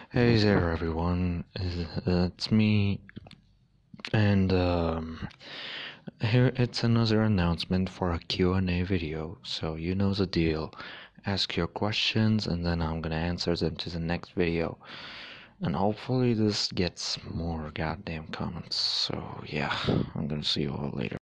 Hey there everyone, it's me, and here it's another announcement for a Q&A video, so you know the deal. Ask your questions and then I'm gonna answer them to the next video. And hopefully this gets more goddamn comments, so yeah, I'm gonna see you all later.